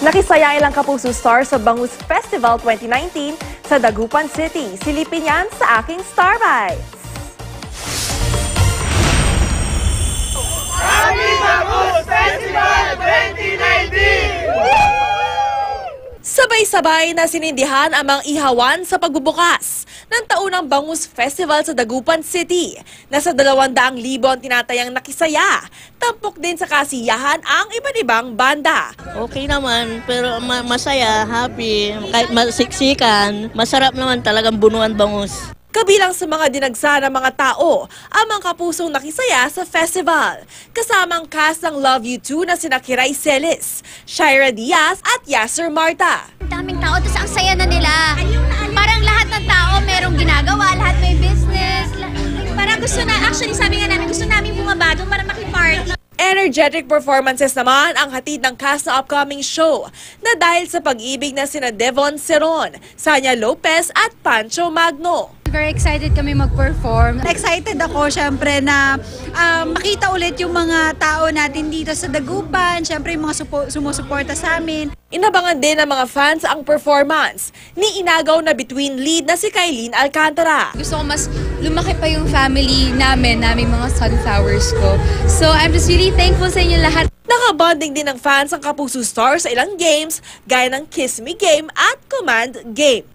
Nakisaya Ilang Kapuso star sa Bangus Festival 2019 sa Dagupan City. Silipin yan sa aking Star Bites. Happy Bangus Festival 2019! Sabay-sabay na sinindihan ang mga ihawan sa pagbubukas ng taunang Bangus Festival sa Dagupan City. Nasa 200,000 ang tinatayang nakisaya. Tampok din sa kasiyahan ang iba't ibang banda. Okay naman, pero masaya, happy, kahit masiksikan, masarap naman talagang bunuan bangus. Kabilang sa mga dinagsa ng mga tao ang mga kapusong nakisaya sa festival. Kasamang cast ng Love You 2 na sina Kiray Celis, Shaira Diaz at Yasser Marta. Daming tao, tapos ang saya na nila. Parang lahat ng tao merong ginagawa, lahat may business. Parang gusto na, actually sabi nga namin, gusto namin bumaba doon para makiparty. Energetic performances naman ang hatid ng cast na upcoming show na dahil sa pag-ibig na sina Devon Seron, Sanya Lopez at Pancho Magno. Very excited kami mag-perform. Excited ako syempre na makita ulit yung mga tao natin dito sa Dagupan, syempre yung mga sumusuporta sa amin. Inabangan din ng mga fans ang performance ni inagaw na between lead na si Kailin Alcantara. Gusto ko mas lumaki pa yung family naming mga sunflowers ko. So I'm just really thankful sa inyo lahat. Nakabonding din ng fans ang Kapuso Stars sa ilang games gaya ng Kiss Me Game at Command Game.